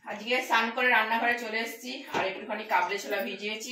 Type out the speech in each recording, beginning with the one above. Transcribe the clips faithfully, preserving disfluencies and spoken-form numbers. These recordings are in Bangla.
আজকে স্নান করে রান্নাঘরে চলে এসেছি আর একটুখানি কাবলি ছোলা ভিজিয়েছি।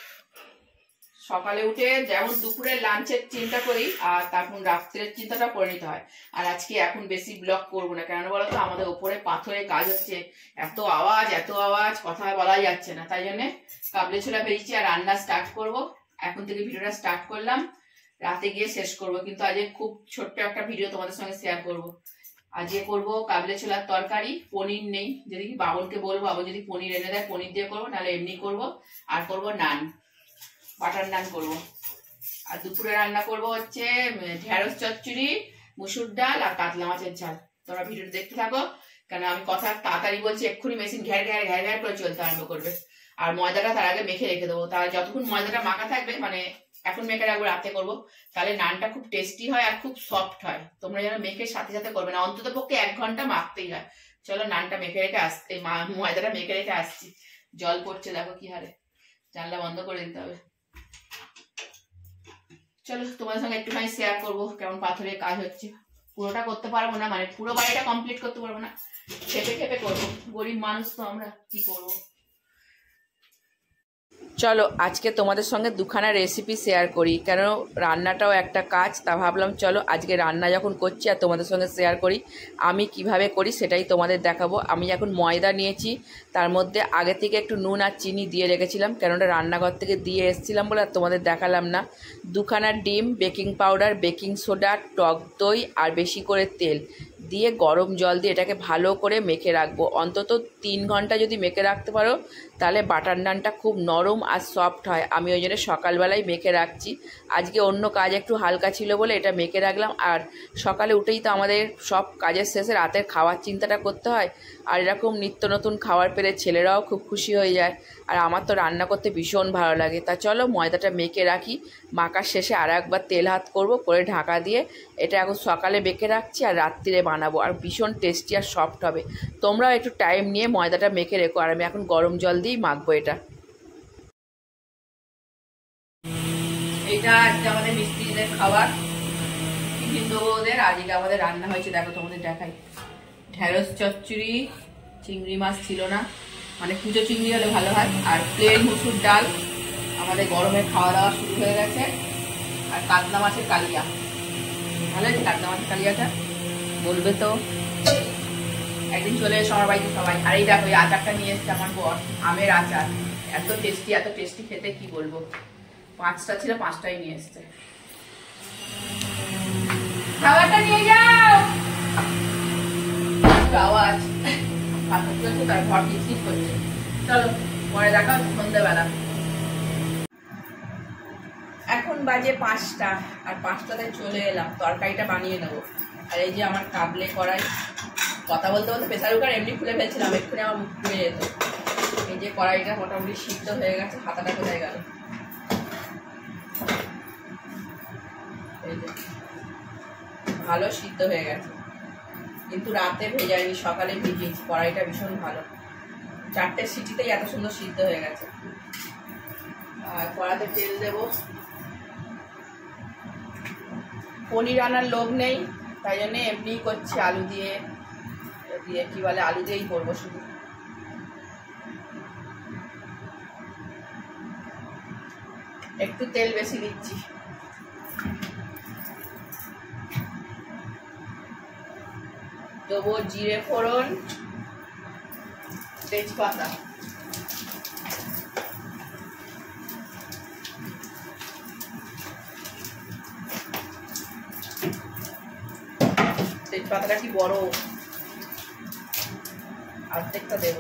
সকালে উঠে যেমন দুপুরে লাঞ্চের চিন্তা করি আর তারপর রাত্রের চিন্তাটা করে নিতে হয়। আর আজকে এখন বেশি ব্লগ করবো না, কেন বলতো আমাদের ওপরে পাথরের কাজ হচ্ছে, এত আওয়াজ এত আওয়াজ কথা বলা যাচ্ছে না, তাই জন্য কাবলি ছোলা ভেজেছি আর রান্না স্টার্ট করব। এখন থেকে ভিডিওটা স্টার্ট করলাম, রাতে গিয়ে শেষ করব। কিন্তু আজকে খুব ছোট্ট একটা ভিডিও তোমাদের সঙ্গে শেয়ার করব। আজকে করবো কাবলি ছোলার তরকারি, পনির নেই, যদি বাবনকে বলবো বাবন যদি পনির এনে দেয় পনির দিয়ে করবো, নাহলে এমনি করবো। আর করবো নান, বাটার নান করবো। আর দুপুরে রান্না করবো হচ্ছে ঢেঁড়স চচ্চড়ি, মুসুর ডাল আর কাতলা মাছের ঝাল। তোমরা ভিডিওটা দেখতে থাকো, কেন আমি কথা তাড়াতাড়ি বলছি, এক্ষুনি মেশিন ঘ্যার ঘ্যার ঘ্যার ঘ্যার করে চলতে আরম্ভ করবে। আর ময়দাটা তার আগে মেখে রেখে দেবো, তার যতক্ষণ ময়দাটা মাখা থাকবে, মানে এখন মেখে রাখবো, রাতে করবো, তাহলে নানটা খুব টেস্টি হয় আর খুব সফট হয়। তোমরা যেন মেখে সাথে সাথে করবে না, অন্তত পক্ষে এক ঘন্টা মাখতেই হয়। চলো নানটা মেখে রেখে আসতে, ময়দাটা মেখে রেখে আসছি। জল পড়ছে দেখো কি হারে, জানলা বন্ধ করে দিতে হবে। চলো তোমাদের সঙ্গে একটুখানি শেয়ার করবো কেমন পাথরের কাজ হচ্ছে। পুরোটা করতে পারবো না, মানে পুরো বাড়িটা কমপ্লিট করতে পারবো না, খেপে খেপে করবো, গরিব মানুষ তো আমরা, কি করবো। চলো আজকে তোমাদের সঙ্গে দুখানা রেসিপি শেয়ার করি, কেন রান্নাটাও একটা কাজ, তা ভাবলাম চলো আজকে রান্না যখন করছি আর তোমাদের সঙ্গে শেয়ার করি আমি কিভাবে করি, সেটাই তোমাদের দেখাবো। আমি এখন ময়দা নিয়েছি, তার মধ্যে আগে থেকে একটু নুন আর চিনি দিয়ে রেখেছিলাম, কেননা রান্নাঘর থেকে দিয়ে এসেছিলাম বলে আর তোমাদের দেখালাম না। দুখানা ডিম, বেকিং পাউডার, বেকিং সোডা, টক দই আর বেশি করে তেল দিয়ে গরম জল দিয়ে এটাকে ভালো করে মেখে রাখবো। অন্তত তিন ঘন্টা যদি মেখে রাখতে পারো তাহলে বাটার নানটা খুব নরম আর সফট হয়। আমি ওই জন্য সকালবেলায় মেখে রাখছি। আজকে অন্য কাজ একটু হালকা ছিল বলে এটা মেখে রাখলাম। আর সকালে উঠেই তো আমাদের সব কাজের শেষে রাতের খাওয়ার চিন্তাটা করতে হয়, আর এরকম নিত্য নতুন খাবার পেলে ছেলেরাও খুব খুশি হয়ে যায়। আর আমার তো রান্না করতে ভীষণ ভালো লাগে। তা চলো ময়দাটা মেখে রাখি, মাখার শেষে আর একবার তেল হাত করব, করে ঢাকা দিয়ে এটা এখন সকালে মেখে রাখছি আর রাত্রিরে বানাবো, আর ভীষণ টেস্টি আর সফট হবে। তোমরাও একটু টাইম নিয়ে ময়দাটা মেখে রেখো, আর আমি এখন গরম জল দিয়েই মাখবো এটা। এটা আজকে আমাদের মিস্ত্রিদের খাবার, হিন্দুদের আজকে আমাদের রান্না হয়েছে। দেখো তোমাদের দেখাই, ঢেঁড়স চচ্চড়ি, চিংড়ি মাছ ছিল না, মানে কুচো চিংড়ি হলে ভালো হয়, আর প্লেন মুসুর ডাল। আমাদের গরমের খাওয়া দাওয়া শুরু হয়ে গেছে। আর কাতলা মাছের কালিয়া, ভালো আছে কাতলা মাছের কালিয়াটা, বলবে তো একদিন চলে এসো আমার বাড়িতে সবাই। আর এই দেখো এই আচারটা নিয়ে এসছে আমার বর, আমের আচার, এত টেস্টি এত টেস্টি খেতে কি বলবো। পাঁচটা ছিল, পাঁচটাই নিয়ে এসছে। খাবারটা নিয়ে যাও, আওয়াজ পাথর চলছে, তার ঘর কিচকিচ করছে। চলো পরে দেখা সন্ধ্যাবেলা। এখন বাজে পাঁচটা, আর পাঁচটাতে চলে এলাম, তরকারিটা বানিয়ে নেবো। আর এই যে আমার কাবলে কড়াই, কথা বলতে বলতে প্রেসার কুকার এমনি খুলে ফেলছিলাম, এক্ষুনি আমার মুখ খুলে যেত। এই যে কড়াইটা মোটামুটি সিদ্ধ হয়ে গেছে, হাতাটা কোথায় গেল, এই যে ভালো সিদ্ধ হয়ে গেছে, কিন্তু রাতে ভেজাইনি, সকালে ভিজিয়েছি। কড়াইটা ভীষণ ভালো, চারটে সিটিতেই এত সুন্দর সিদ্ধ হয়ে গেছে। আর কড়াতে তেল দেবো, পনির আনার লোভ নেই, তাই জন্য এমনি করছি, আলু দিয়ে দিয়ে কি বলে আলু দিয়েই করবো শুধু। একটু তেল বেশি দিচ্ছি। দেবো জিরে ফোড়ন, তেজপাতা, তেজপাতাটা কি বড়, অর্ধেকটা দেবো।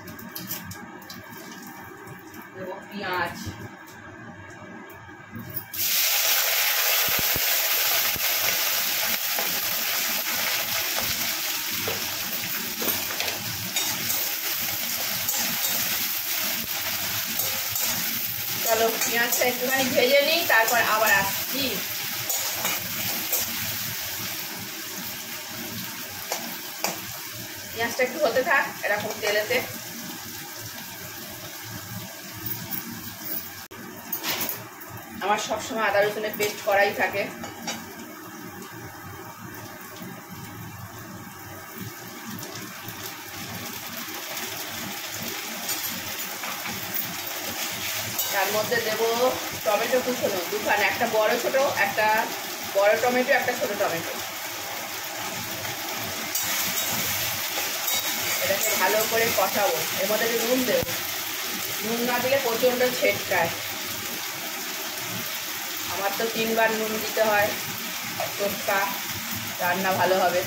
দেবো পেঁয়াজ, চলো পেঁয়াজটা একটুখানি ভেজে নিই, তারপর আবার আসছি। পেঁয়াজটা একটু হতে থাক এরকম তেলেতে। আমার সবসময় আদা রসুনের পেস্ট করাই থাকে। তার মধ্যে দেবো টমেটো কুচনো দুখানে, একটা বড় ছোট, একটা বড় টমেটো, একটা ছোট টমেটো। এটাকে ভালো করে কষাবো। এর মধ্যে নুন দেবো, নুন না দিলে প্রচণ্ড ছেটকায়। আমার তো তিনবার নুন দিতে হয়, টোটকা রান্না ভালো হবে।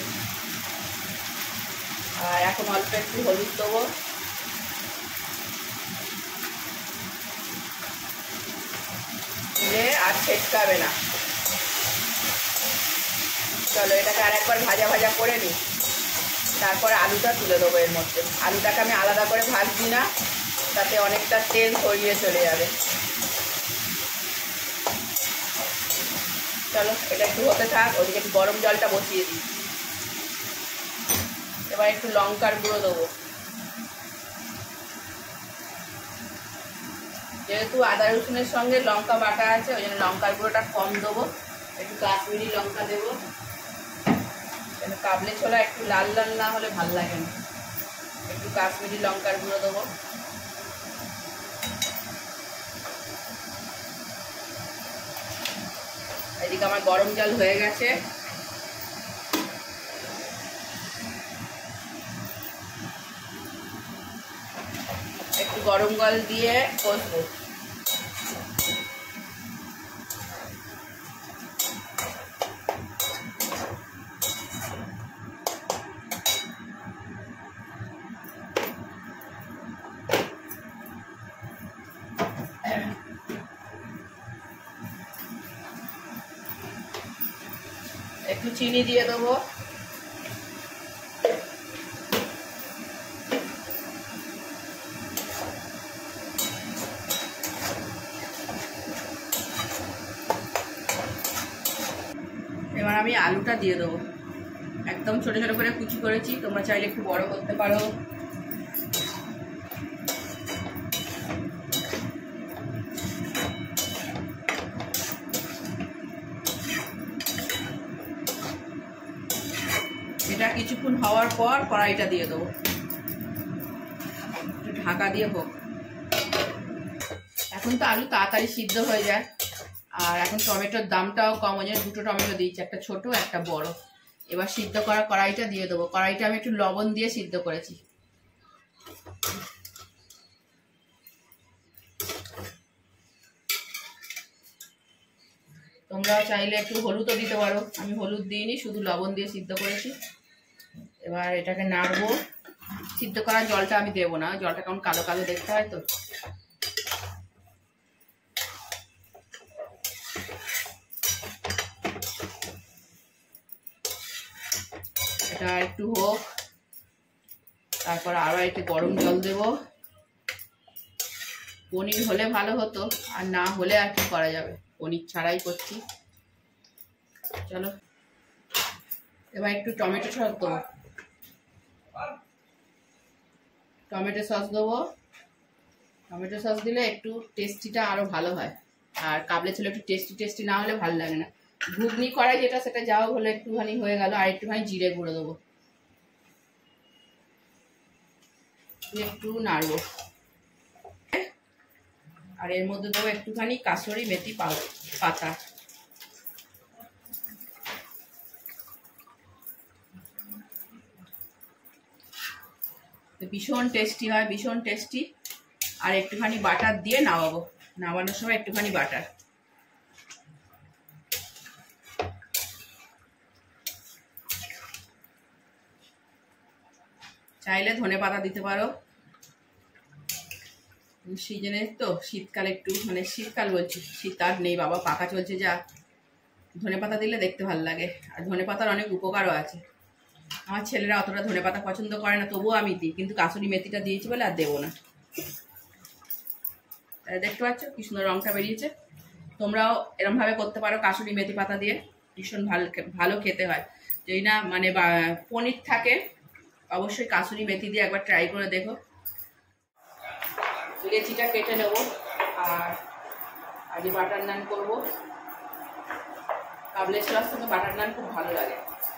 আর এখন অল্প একটু হলুদ দেবো, দিলে আর ছেটকাবে না। চলো এটাকে আর একবার ভাজা ভাজা করে নিই, তারপরে আলুটা তুলে দেবো এর মধ্যে। আলুটাকে আমি আলাদা করে ভাজছি না, তাতে অনেকটা তেল ছড়িয়ে চলে যাবে। চলো এটা একটু হতে থাক, ওদিকে একটু গরম জলটা বসিয়ে দিই। এবার একটু লঙ্কার গুঁড়ো দেবো, যেহেতু আদা রসুনের সঙ্গে লঙ্কা বাটা আছে ওই জন্য লঙ্কার গুঁড়োটা কম দেবো। একটু কাশ্মীরি লঙ্কা দেবো, কেন কাবলি ছোলা একটু লাল লাল না হলে ভাল লাগে না। একটু কাশ্মীরি লঙ্কার গুঁড়ো দেবো। এদিকে আমার গরম জল হয়ে গেছে, একটু গরম জল দিয়ে কষবো। একটু চিনি দিয়ে দেবো, এবার আমি আলুটা দিয়ে দেবো। একদম ছোট ছোট করে কুচি করেছি, তোমরা চাইলে একটু বড় করতে পারো। এটা কিছুক্ষণ হওয়ার পর কড়াইটা দিয়ে দেবো, একটু ঢাকা দিয়ে হোক। এখন তো আলু তাড়াতাড়ি সিদ্ধ হয়ে যায়, আর এখন টমেটোর দামটাও কম, ওই জন্য দুটো টমেটো দিয়েছি, একটা ছোট একটা বড়। এবার সিদ্ধ করা কড়াইটা দিয়ে দেবো। কড়াইটা আমি একটু লবণ দিয়ে সিদ্ধ করেছি। তোমরাও চাইলে একটু হলুদও দিতে পারো, আমি হলুদ দিইনি, শুধু লবণ দিয়ে সিদ্ধ করেছি। এবার এটাকে নাড়বো। সিদ্ধ করা জলটা আমি দেবো না, জলটা কেমন কালো কালো দেখতে হয় তো। এটা একটু হোক, তারপর আরো একটু গরম জল দেব। পনির হলে ভালো হতো, আর না হলে আর কি করা যাবে, পনির ছাড়াই করছি। চলো এবার একটু টমেটো সস দেবো, টমেটো সস দেবো। টমেটো সস দিলে একটু টেস্টিটা আরো ভালো হয়, আর কাবলি ছোলা একটু টেস্টি টেস্টি না হলে ভালো লাগে না। ঘুগনি করাই যেটা সেটা যাও হলে একটুখানি হয়ে গেল। আর একটুখানি জিরে গুঁড়ো দেবো, একটু নাড়বো। আর এর মধ্যে দেবো একটুখানি কাসুরি মেথি পাতা। ভীষণ টেস্টি হয়, ভীষণ টেস্টি। আর একটুখানি বাটার দিয়ে নামাবো, নামানোর সময় একটুখানি বাটার। চাইলে ধনে পাতা দিতে পারো, সিজনে তো শীতকালে একটু, মানে শীতকাল বলছি, শীত আর নেই বাবা, পাকা চলছে যা। ধনে পাতা দিলে দেখতে ভালো লাগে, আর ধনে পাতার অনেক উপকারও আছে। আমার ছেলেরা অতটা ধনে পাতা পছন্দ করে না, তবুও আমি দিই, কিন্তু কাসুরি মেথিটা দিয়েছি বলে আর দেবো না। দেখতে পাচ্ছ কি সুন্দর রংটা বেরিয়েছে। তোমরাও এরমভাবে করতে পারো, কাসুরি মেথি পাতা দিয়ে ভীষণ ভালো ভালো খেতে হয়। যদি না মানে পনির থাকে, অবশ্যই কাসুরি মেথি দিয়ে একবার ট্রাই করে দেখো। লেচিটা কেটে নেব, আর আজকে বাটার নান করবো। কাবলি ছোলার সঙ্গে বাটার নান খুব ভালো লাগে।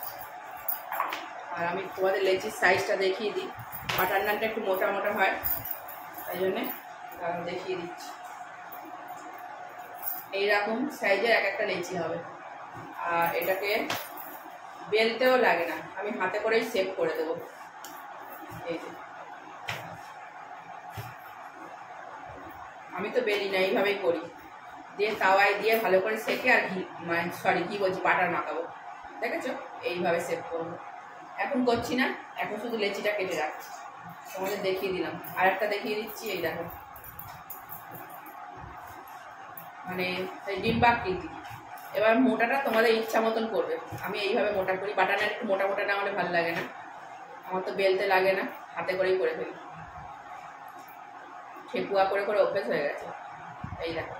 আর আমি তোমাদের লেচির সাইজটা দেখিয়ে দিই। বাটার নানটা একটু মোটা মোটা হয়, তাই জন্যে দেখিয়ে দিচ্ছি। এইরকম সাইজের এক একটা লেচি হবে। আর এটাকে বেলতেও লাগে না, আমি হাতে করেই সেভ করে দেবো। এই যে আমি তো বেলি না, এইভাবেই করি, দিয়ে তাওয়ায় দিয়ে ভালো করে সেকে আর ঘি মানে সরি ঘি বলছি বাটার মাখাবো, দেখেছো? এইভাবে সেভ করবো। এখন করছি না, এখন শুধু লেচিটা কেটে রাখছি, তোমাদের দেখিয়ে দিলাম। আর একটা দেখিয়ে দিচ্ছি, এই দেখো মানে ডিম্বাকৃতি। এবার মোটাটা তোমাদের ইচ্ছা মতন করবে, আমি এইভাবে মোটা করি, বাটানা একটু মোটা মোটা না হলে ভালো লাগে না, আমার তো বেলতে লাগে না, হাতে করেই করে ফেলি, ঠেকুয়া করে করে অভ্যেস হয়ে গেছে। এই দেখো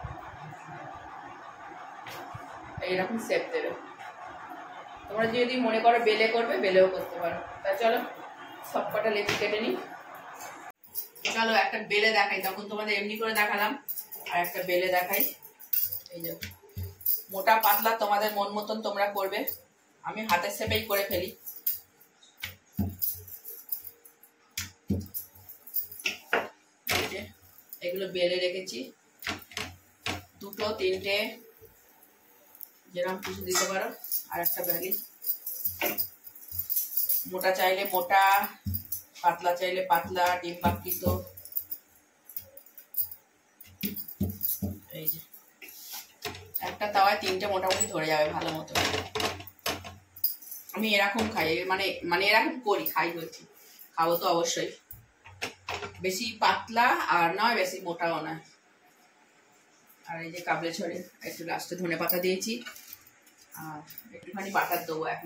এইরকম শেপ দেবে। তোমরা যদি মনে করো বেলে করবে বেলেও করতে পারো। তা চলো সব কটা লেচি কেটে নিই। চলো একটা বেলে দেখাই, তখন তোমাদের এমনি করে দেখালাম, আর একটা বেলে দেখাই। এই যে মোটা পাতলা তোমাদের মন মতন তোমরা করবে, আমি হাতের শেপেই করে ফেলি। এগুলো বেলে রেখেছি, দুটো তিনটে যেরকম কিছু দিতে পারো। আর একটা বেলি, মোটা চাইলে মোটা, পাতলা চাইলে পাতলা, ডিম্বাকৃত। এই যে একটা তাওয়ায় তিনটে মোটামুটি ধরে যাবে ভালো মতো। আমি এরকম খাই, মানে মানে এরকম করি, খাই বলছি, খাবো তো অবশ্যই। বেশি পাতলা আর নয় বেশি মোটাও নয়। আর এই যে কাবলে ছড়ে একটু লাস্টে ধনে পাতা দিয়েছি, আর একটুখানি বাটার দেবো এখন।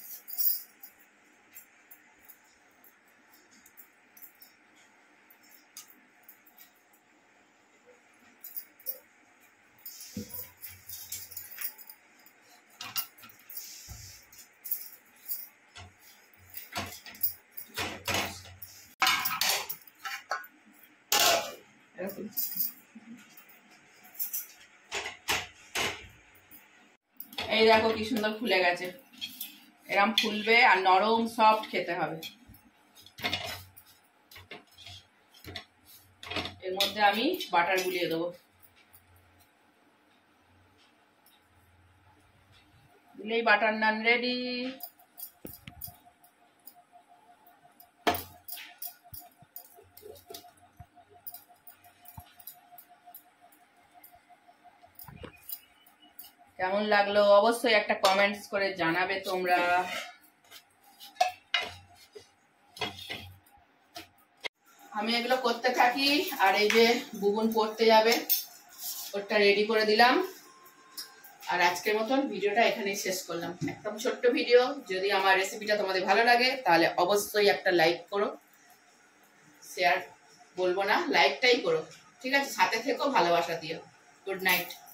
এই দেখো কি সুন্দর ফুলে গেছে, এরকম ফুলবে আর নরম সফট খেতে হবে। এর মধ্যে আমি বাটার গুলিয়ে দেবো, দিলেই বাটার নান রেডি। কেমন লাগলো অবশ্যই একটা কমেন্টস করে জানাবে তোমরা। আমি এগুলো করতে থাকি, আর এই যে বুবুন পড়তে যাবে, ওটা রেডি করে দিলাম। আর আজকের মতন ভিডিওটা এখানেই শেষ করলাম, একদম ছোট্ট ভিডিও। যদি আমার রেসিপিটা তোমাদের ভালো লাগে তাহলে অবশ্যই একটা লাইক করো, শেয়ার বলবো না, লাইকটাই করো, ঠিক আছে? সাথে থেকো, ভালোবাসা দিও। Good night.